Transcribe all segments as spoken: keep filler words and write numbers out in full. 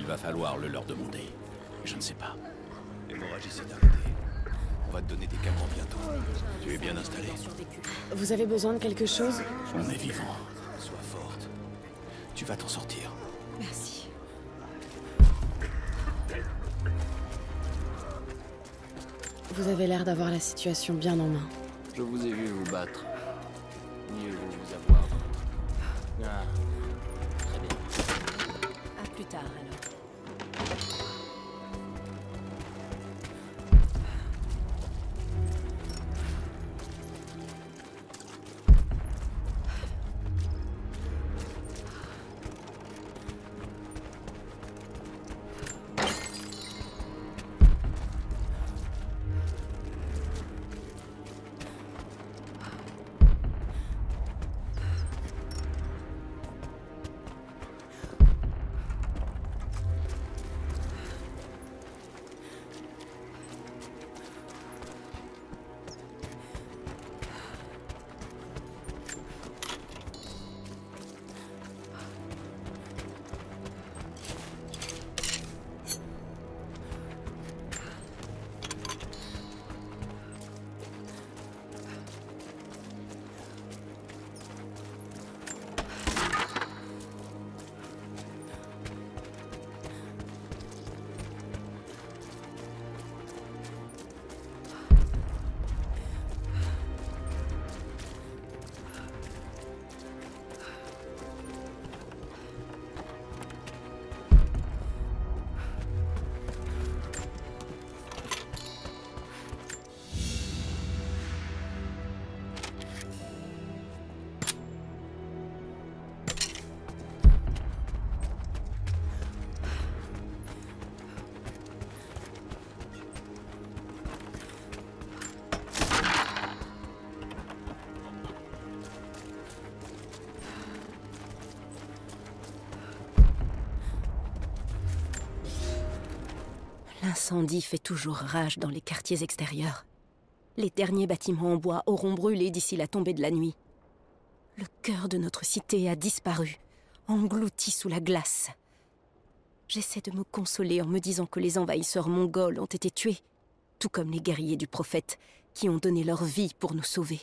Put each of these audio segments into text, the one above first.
va falloir le leur demander. Je ne sais pas. L'hémorragie s'est arrêtée. On va te donner des camerons bientôt. Tu es bien installé? Vous avez besoin de quelque chose? On est vivant. Sois forte. Tu vas t'en sortir. Merci. Vous avez l'air d'avoir la situation bien en main. Je vous ai vu vous battre. Mieux vaut vous avoir. Ah, très bien. À plus tard, alors. L'incendie fait toujours rage dans les quartiers extérieurs. Les derniers bâtiments en bois auront brûlé d'ici la tombée de la nuit. Le cœur de notre cité a disparu, englouti sous la glace. J'essaie de me consoler en me disant que les envahisseurs mongols ont été tués, tout comme les guerriers du prophète qui ont donné leur vie pour nous sauver.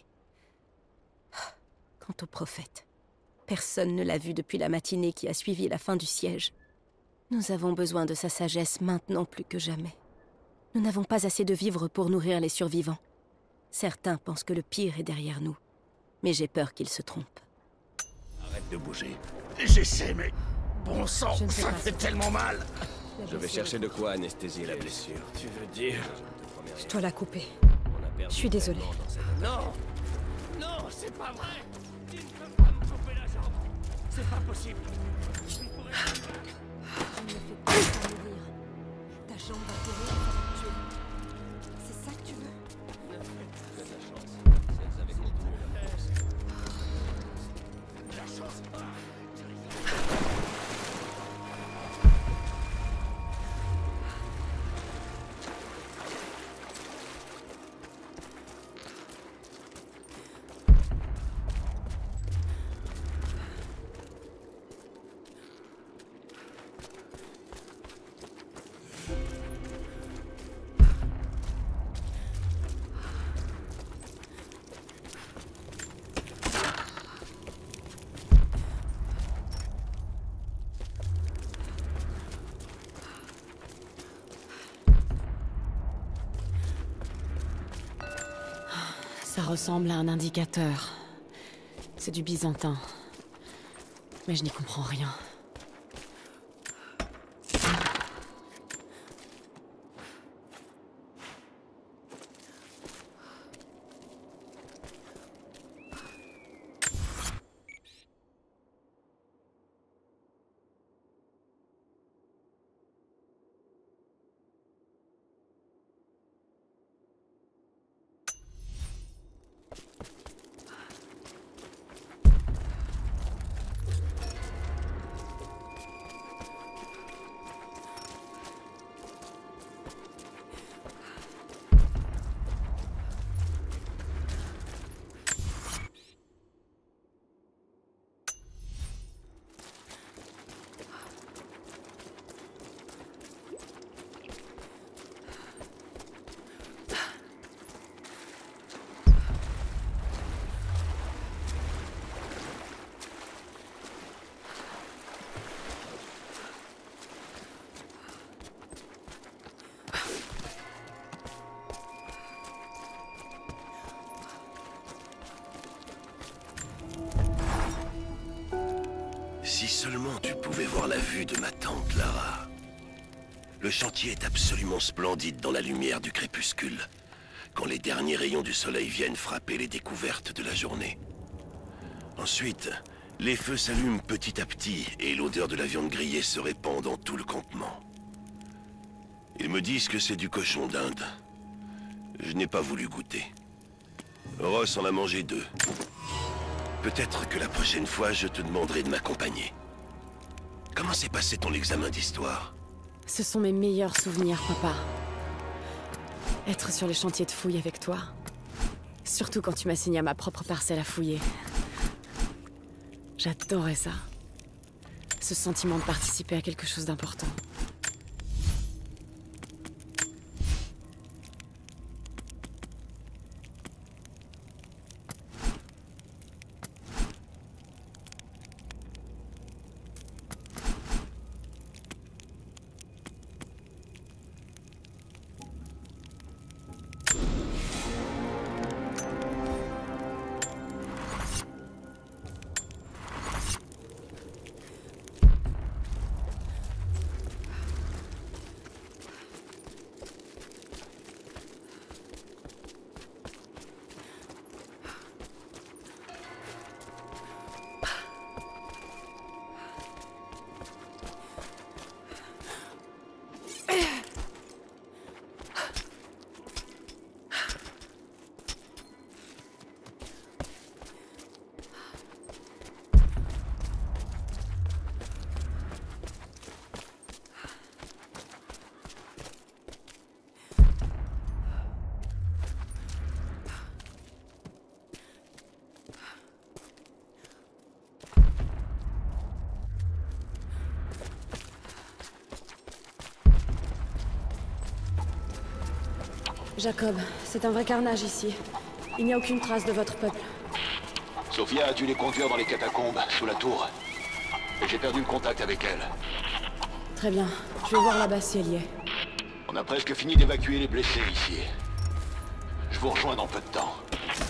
Quant au prophète, personne ne l'a vu depuis la matinée qui a suivi la fin du siège. Nous avons besoin de sa sagesse maintenant plus que jamais. Nous n'avons pas assez de vivres pour nourrir les survivants. Certains pensent que le pire est derrière nous, mais j'ai peur qu'ils se trompent. Arrête de bouger. J'essaie, mais... Bon sang, ça fait tellement mal. Je vais chercher de quoi anesthésier la blessure. Tu veux dire... Je dois la couper. Je suis désolée. Non. Non, c'est pas vrai. Tu ne peux pas me couper la jambe. C'est pas possible. Je ne pourrais pas... Tu ne me fais pas mourir. Ta jambe va pourrir avant de me tuer. C'est ça que tu veux? Tu as de la chance. Si elles avaient continué leur course. La chance. Ça ressemble à un indicateur. C'est du byzantin. Mais je n'y comprends rien. Si seulement tu pouvais voir la vue de ma tante, Lara. Le chantier est absolument splendide dans la lumière du crépuscule, quand les derniers rayons du soleil viennent frapper les découvertes de la journée. Ensuite, les feux s'allument petit à petit et l'odeur de la viande grillée se répand dans tout le campement. Ils me disent que c'est du cochon d'Inde. Je n'ai pas voulu goûter. Ross en a mangé deux. Peut-être que la prochaine fois, je te demanderai de m'accompagner. Comment s'est passé ton examen d'histoire? Ce sont mes meilleurs souvenirs, papa. Être sur les chantiers de fouilles avec toi. Surtout quand tu m'assignes à ma propre parcelle à fouiller. J'adorais ça. Ce sentiment de participer à quelque chose d'important. Jacob, c'est un vrai carnage ici. Il n'y a aucune trace de votre peuple. Sophia a dû les conduire dans les catacombes, sous la tour. Et j'ai perdu le contact avec elle. Très bien. Je vais voir là-bas si elle y est. On a presque fini d'évacuer les blessés ici. Je vous rejoins dans peu de temps.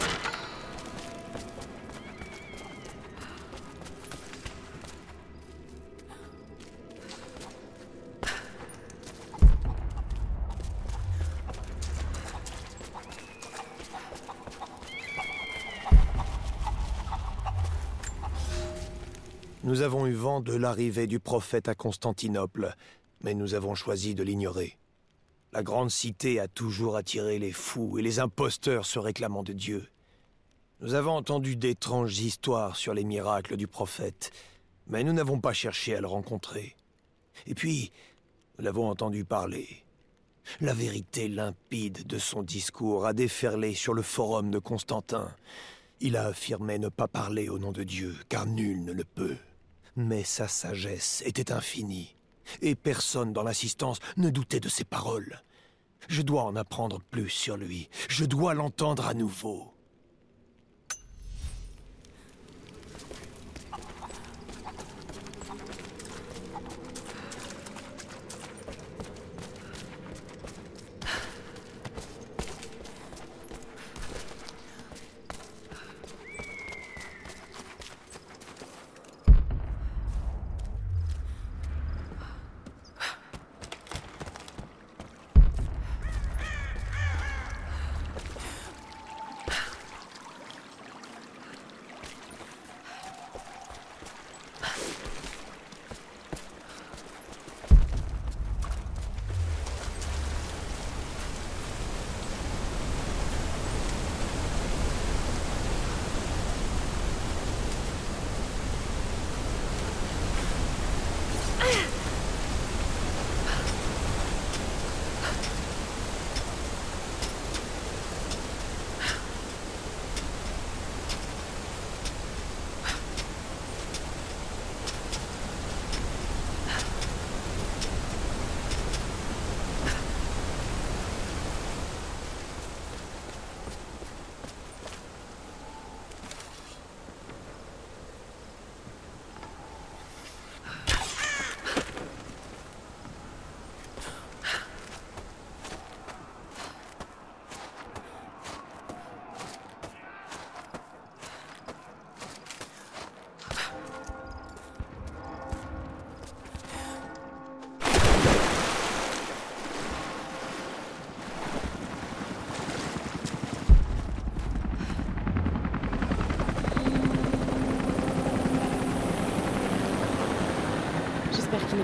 Nous avons eu vent de l'arrivée du prophète à Constantinople, mais nous avons choisi de l'ignorer. La grande cité a toujours attiré les fous et les imposteurs se réclamant de Dieu. Nous avons entendu d'étranges histoires sur les miracles du prophète, mais nous n'avons pas cherché à le rencontrer. Et puis, nous l'avons entendu parler. La vérité limpide de son discours a déferlé sur le forum de Constantin. Il a affirmé ne pas parler au nom de Dieu, car nul ne le peut. Mais sa sagesse était infinie, et personne dans l'assistance ne doutait de ses paroles. Je dois en apprendre plus sur lui. Je dois l'entendre à nouveau.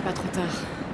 pas trop tard.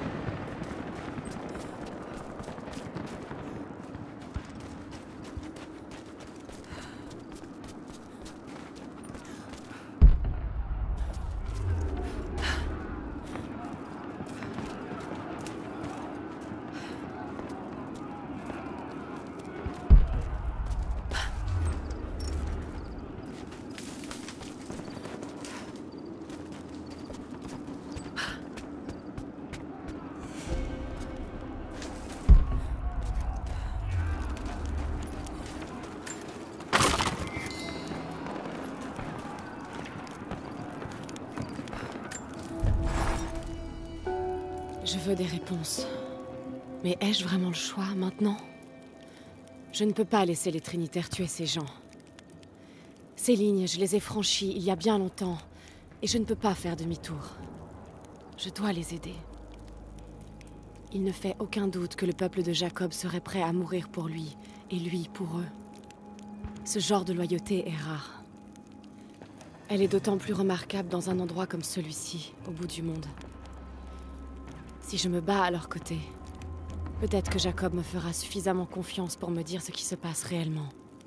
Je veux des réponses. Mais ai-je vraiment le choix, maintenant? Je ne peux pas laisser les Trinitaires tuer ces gens. Ces lignes, je les ai franchies il y a bien longtemps, et je ne peux pas faire demi-tour. Je dois les aider. Il ne fait aucun doute que le peuple de Jacob serait prêt à mourir pour lui, et lui pour eux. Ce genre de loyauté est rare. Elle est d'autant plus remarquable dans un endroit comme celui-ci, au bout du monde. Si je me bats à leur côté, peut-être que Jacob me fera suffisamment confiance pour me dire ce qui se passe réellement.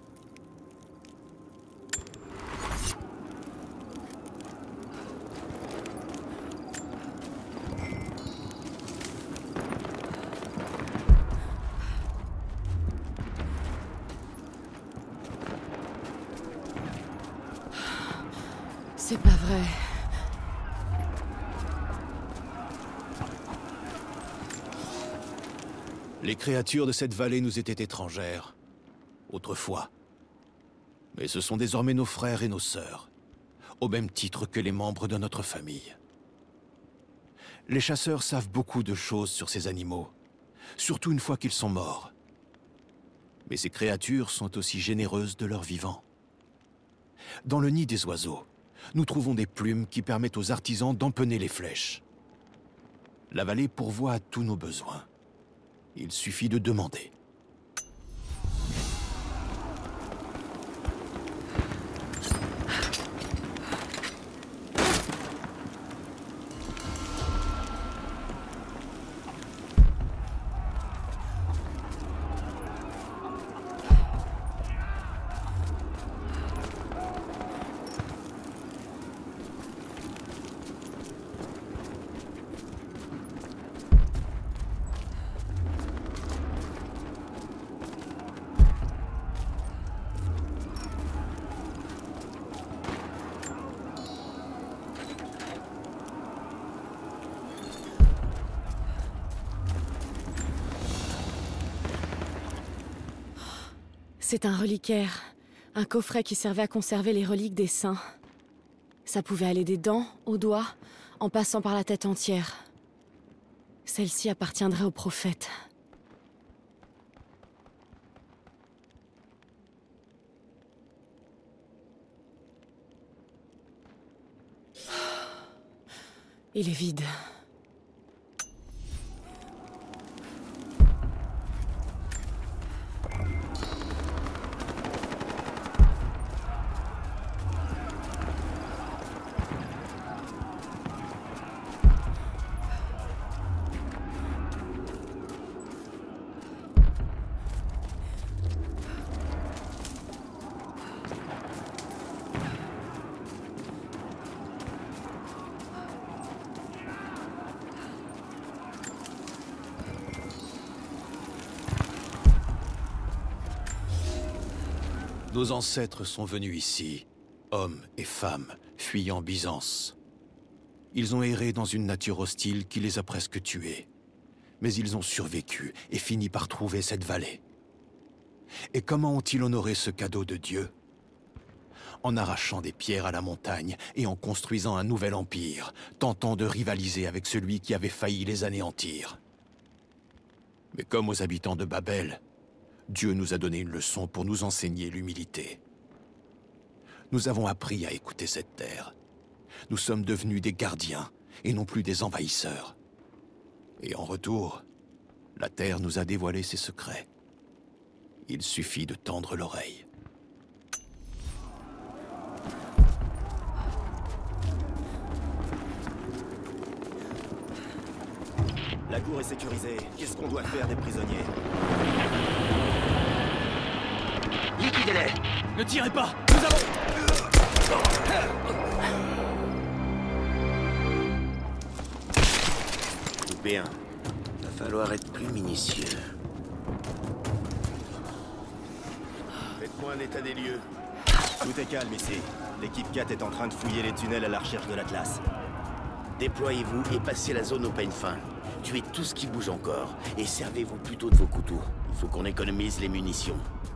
C'est pas vrai. Les créatures de cette vallée nous étaient étrangères, autrefois. Mais ce sont désormais nos frères et nos sœurs, au même titre que les membres de notre famille. Les chasseurs savent beaucoup de choses sur ces animaux, surtout une fois qu'ils sont morts. Mais ces créatures sont aussi généreuses de leur vivant. Dans le nid des oiseaux, nous trouvons des plumes qui permettent aux artisans d'empenner les flèches. La vallée pourvoit à tous nos besoins. Il suffit de demander. C'est un reliquaire, un coffret qui servait à conserver les reliques des saints. Ça pouvait aller des dents aux doigts, en passant par la tête entière. Celle-ci appartiendrait au prophète. Il est vide. Nos ancêtres sont venus ici, hommes et femmes, fuyant Byzance. Ils ont erré dans une nature hostile qui les a presque tués. Mais ils ont survécu et fini par trouver cette vallée. Et comment ont-ils honoré ce cadeau de Dieu? En arrachant des pierres à la montagne et en construisant un nouvel empire, tentant de rivaliser avec celui qui avait failli les anéantir. Mais comme aux habitants de Babel, Dieu nous a donné une leçon pour nous enseigner l'humilité. Nous avons appris à écouter cette terre. Nous sommes devenus des gardiens et non plus des envahisseurs. Et en retour, la terre nous a dévoilé ses secrets. Il suffit de tendre l'oreille. La cour est sécurisée. Qu'est-ce qu'on doit faire des prisonniers? Liquidez-les! Ne tirez pas! Nous avons... Coupé un. Va falloir être plus minutieux. Faites-moi un état des lieux. Tout est calme ici. L'équipe quatre est en train de fouiller les tunnels à la recherche de l'Atlas. Déployez-vous et passez la zone au peigne fin. Tuez tout ce qui bouge encore. Et servez-vous plutôt de vos couteaux. Il faut qu'on économise les munitions.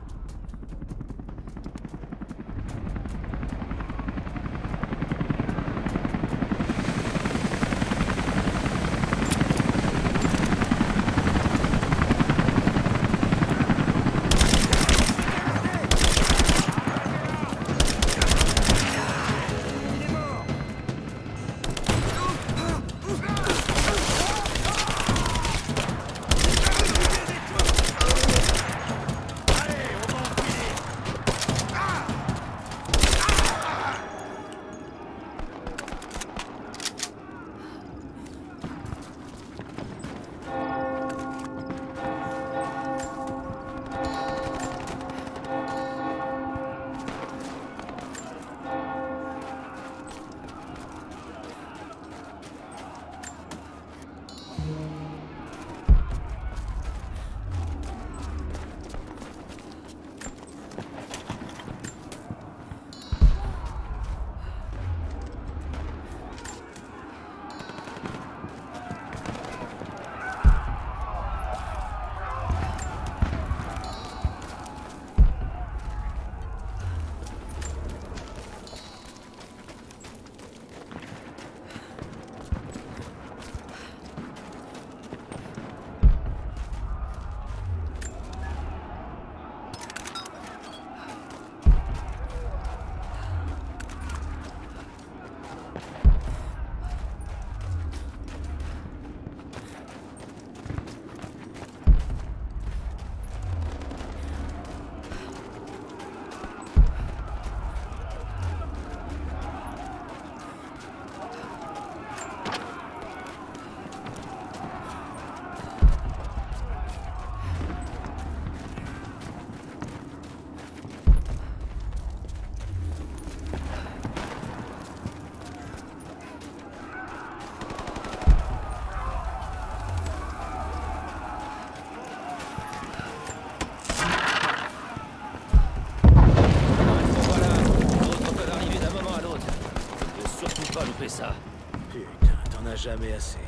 Ça. Putain, t'en as jamais assez.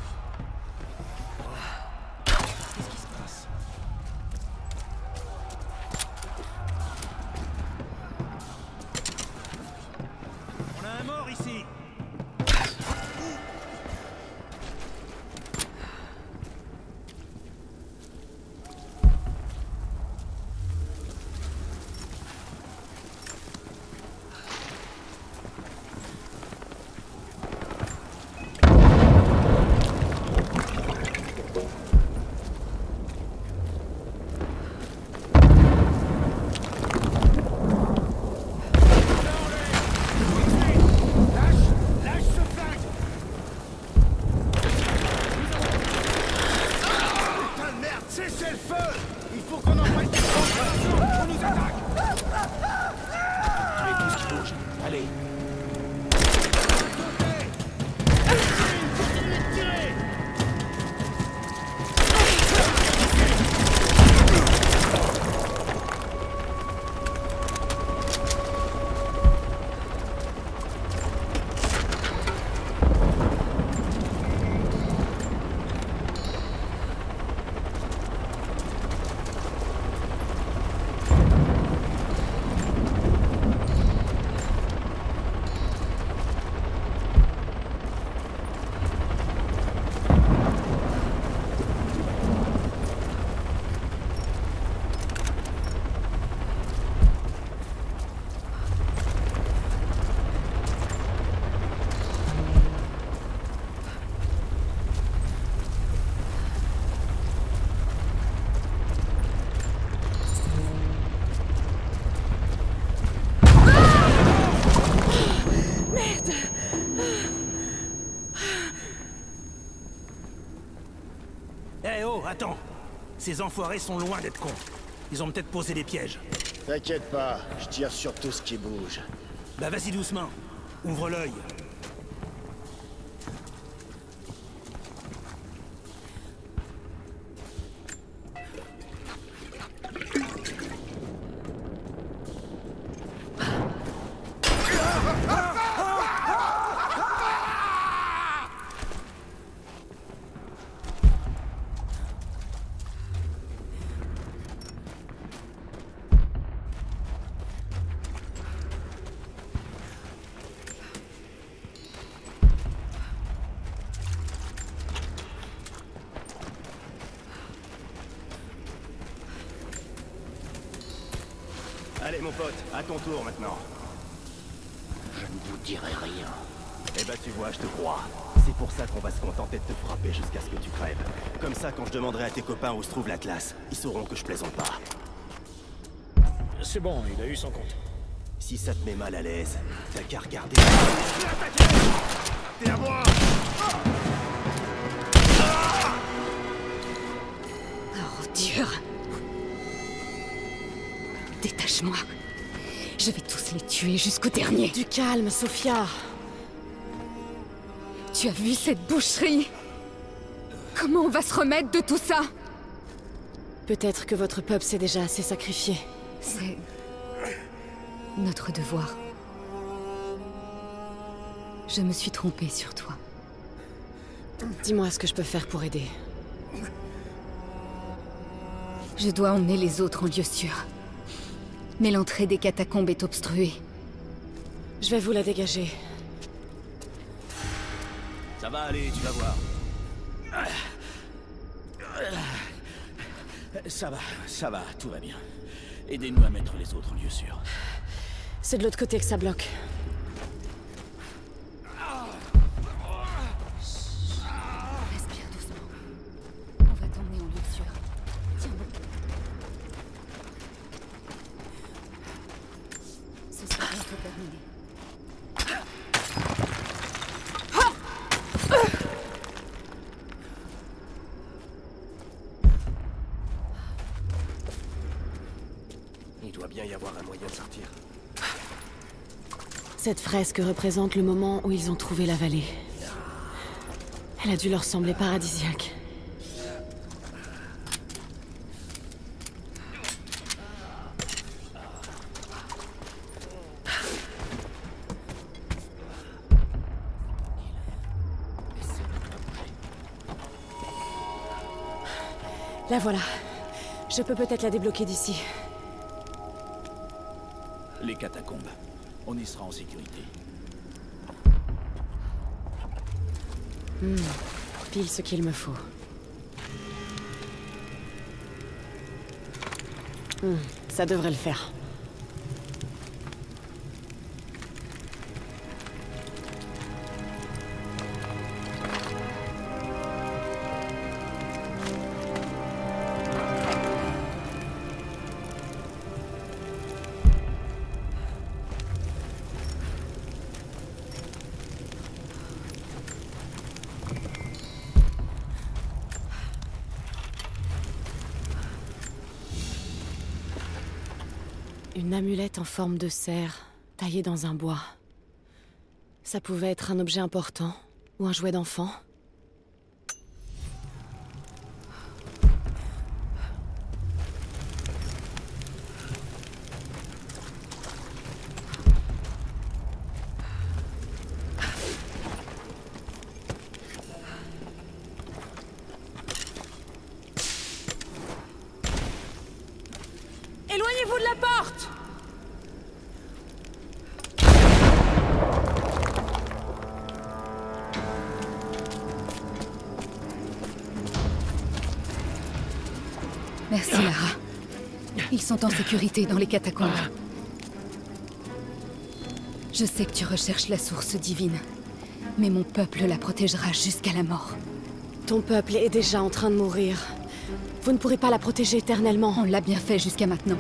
Qu'est-ce qui se passe? On a un mort ici. Eh oh, attends! Ces enfoirés sont loin d'être cons. Ils ont peut-être posé des pièges. T'inquiète pas, je tire sur tout ce qui bouge. Bah vas-y doucement. Ouvre l'œil. Allez mon pote, à ton tour maintenant. Je ne vous dirai rien. Eh bah tu vois, je te crois. C'est pour ça qu'on va se contenter de te frapper jusqu'à ce que tu crèves. Comme ça, quand je demanderai à tes copains où se trouve l'Atlas, ils sauront que je plaisante pas. C'est bon, il a eu son compte. Si ça te met mal à l'aise, t'as qu'à regarder. T'es à moi! Ordure! Détache-moi. Je vais tous les tuer jusqu'au dernier. Du calme, Sophia. Tu as vu cette boucherie? Comment on va se remettre de tout ça? Peut-être que votre peuple s'est déjà assez sacrifié. C'est notre devoir. Je me suis trompée sur toi. Dis-moi ce que je peux faire pour aider. Je dois emmener les autres en lieu sûr. Mais l'entrée des catacombes est obstruée. Je vais vous la dégager. Ça va aller, tu vas voir. Ça va, ça va, tout va bien. Aidez-nous à mettre les autres en lieu sûr. C'est de l'autre côté que ça bloque. Respire doucement. On va t'emmener en lieu sûr. Tiens bon. Ce sera bientôt terminé. Il doit bien y avoir un moyen de sortir. Cette fresque représente le moment où ils ont trouvé la vallée. Elle a dû leur sembler paradisiaque. La voilà. Je peux peut-être la débloquer d'ici. Les catacombes. On y sera en sécurité. Hmm. Pile ce qu'il me faut. Hmm. Ça devrait le faire. Une amulette en forme de cerf, taillée dans un bois. Ça pouvait être un objet important, ou un jouet d'enfant. Éloignez-vous de la porte! Merci, Lara. Ils sont en sécurité dans les catacombes. Je sais que tu recherches la source divine, mais mon peuple la protégera jusqu'à la mort. Ton peuple est déjà en train de mourir. Vous ne pourrez pas la protéger éternellement. On l'a bien fait jusqu'à maintenant.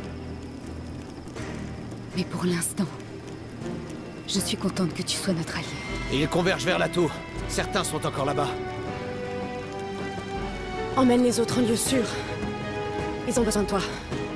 Mais pour l'instant, je suis contente que tu sois notre allié. Et ils convergent vers la tour. Certains sont encore là-bas. Emmène les autres en lieu sûr. Ils ont besoin de toi.